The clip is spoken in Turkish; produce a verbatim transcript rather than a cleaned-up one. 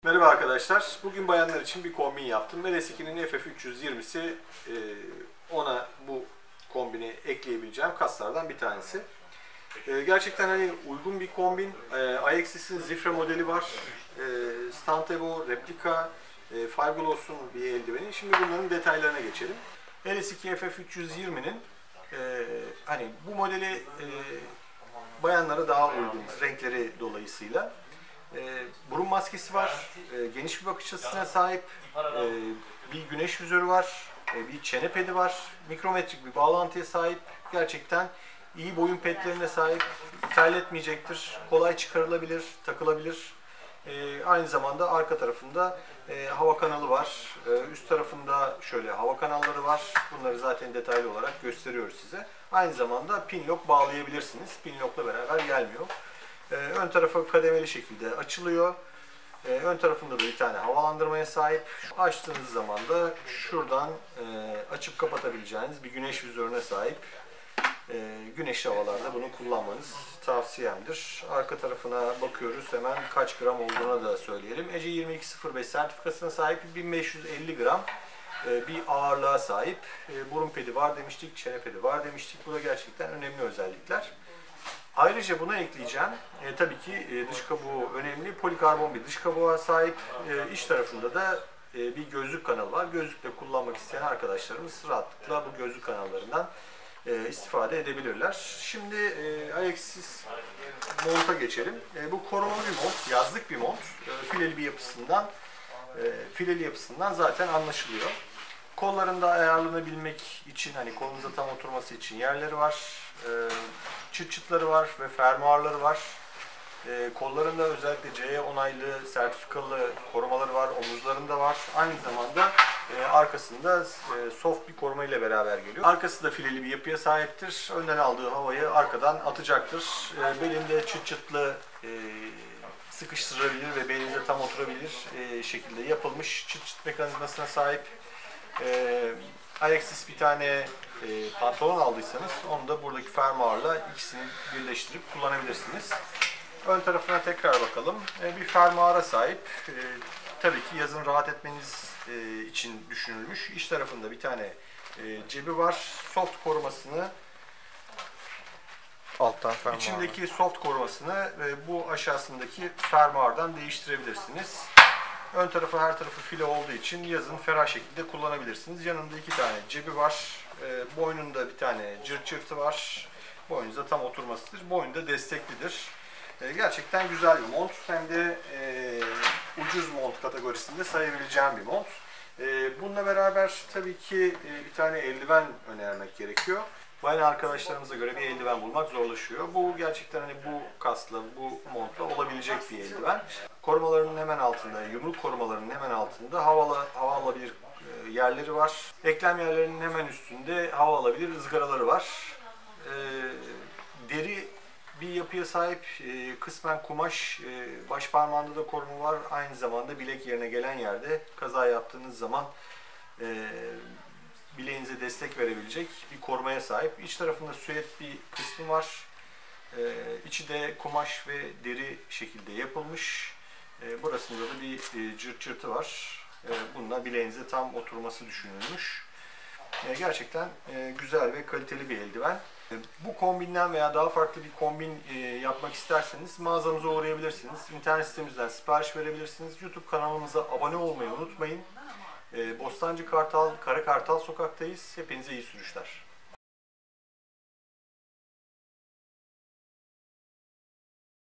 Merhaba arkadaşlar. Bugün bayanlar için bir kombin yaptım. L S iki'nin F F üç yüz yirmisi e, ona bu kombini ekleyebileceğim kaslardan bir tanesi. E, gerçekten hani uygun bir kombin. E, Ayexis'in Zifre modeli var. E, Stantebo, replika, e, Fiberglass'un bir eldiveni. Şimdi bunların detaylarına geçelim. L S iki F F üç yüz yirmi'nin e, hani bu modeli e, bayanlara daha uygun renkleri dolayısıyla. E, burun maskesi var, e, geniş bir bakış açısına sahip, e, bir güneş vizörü var, e, bir çene pedi var, mikrometrik bir bağlantıya sahip, gerçekten iyi boyun pedlerine sahip, terletmeyecektir, kolay çıkarılabilir, takılabilir. E, aynı zamanda arka tarafında e, hava kanalı var, e, üst tarafında şöyle hava kanalları var, bunları zaten detaylı olarak gösteriyoruz size. Aynı zamanda pin lock bağlayabilirsiniz, pin lock'la beraber gelmiyor. Ee, ön tarafı kademeli şekilde açılıyor. Ee, ön tarafında da bir tane havalandırmaya sahip. Açtığınız zaman da şuradan e, açıp kapatabileceğiniz bir güneş vizörüne sahip. E, güneşli havalarda bunu kullanmanız tavsiyemdir. Arka tarafına bakıyoruz. Hemen kaç gram olduğuna da söyleyelim. E C yirmi iki sıfır beş sertifikasına sahip, bin beş yüz elli gram e, bir ağırlığa sahip. E, burun pedi var demiştik, çene pedi var demiştik. Bu da gerçekten önemli özellikler. Ayrıca buna ekleyeceğim, e, tabii ki e, dış kabuğu önemli, polikarbon bir dış kabuğa sahip. E, iç tarafında da e, bir gözlük kanalı var. Gözlükle kullanmak isteyen arkadaşlarımız rahatlıkla bu gözlük kanallarından e, istifade edebilirler. Şimdi e, Ayexis monta geçelim. E, bu korumalı bir mont, yazlık bir mont. E, fileli bir yapısından, e, fileli yapısından zaten anlaşılıyor. Kollarında ayarlanabilmek için, hani kolunuza tam oturması için yerleri var. E, çıt çıtları var ve fermuarları var. E, kollarında özellikle C E onaylı, sertifikalı korumaları var. Omuzlarında var. Aynı zamanda e, arkasında e, soft bir koruma ile beraber geliyor. Arkası da fileli bir yapıya sahiptir. Önden aldığı havayı arkadan atacaktır. E, belinde çıt çıtlı e, sıkıştırabilir ve belinize tam oturabilir e, şekilde yapılmış çıt çıt mekanizmasına sahip. E, Ayexis bir tane e, pantolon aldıysanız onu da buradaki fermuarla ikisini birleştirip kullanabilirsiniz. Ön tarafına tekrar bakalım. E, bir fermuara sahip. E, tabii ki yazın rahat etmeniz e, için düşünülmüş. İç tarafında bir tane e, cebi var. Soft korumasını alttan fermuar. İçindeki soft korumasını e, bu aşağısındaki fermuardan değiştirebilirsiniz. Ön tarafı her tarafı file olduğu için yazın ferah şekilde kullanabilirsiniz. Yanında iki tane cebi var. E, boynunda bir tane cırt cırtı var. Boynunuza tam oturmasıdır. Boyunda desteklidir. E, gerçekten güzel bir mont. Hem de e, ucuz mont kategorisinde sayabileceğim bir mont. E, bununla beraber tabii ki e, bir tane eldiven önermek gerekiyor. Bayan arkadaşlarımıza göre bir eldiven bulmak zorlaşıyor. Bu gerçekten hani bu kasla, bu montla olabilecek bir eldiven. Korumalarının hemen altında, yumruk korumalarının hemen altında hava, hava alabilir yerleri var. Eklem yerlerinin hemen üstünde hava alabilir ızgaraları var. E, deri bir yapıya sahip, e, kısmen kumaş, e, baş parmağında da koruma var. Aynı zamanda bilek yerine gelen yerde kaza yaptığınız zaman e, bileğinize destek verebilecek bir korumaya sahip. İç tarafında süet bir kısmı var. Ee, içi de kumaş ve deri şekilde yapılmış. Ee, burasında da bir e, cırt cırtı var. Ee, bununla bileğinize tam oturması düşünülmüş. Ee, gerçekten e, güzel ve kaliteli bir eldiven. Ee, bu kombinden veya daha farklı bir kombin e, yapmak isterseniz mağazamıza uğrayabilirsiniz. İnternet sitemizden sipariş verebilirsiniz. YouTube kanalımıza abone olmayı unutmayın. Bostancı Kartal, Kara Kartal sokaktayız. Hepinize iyi sürüşler.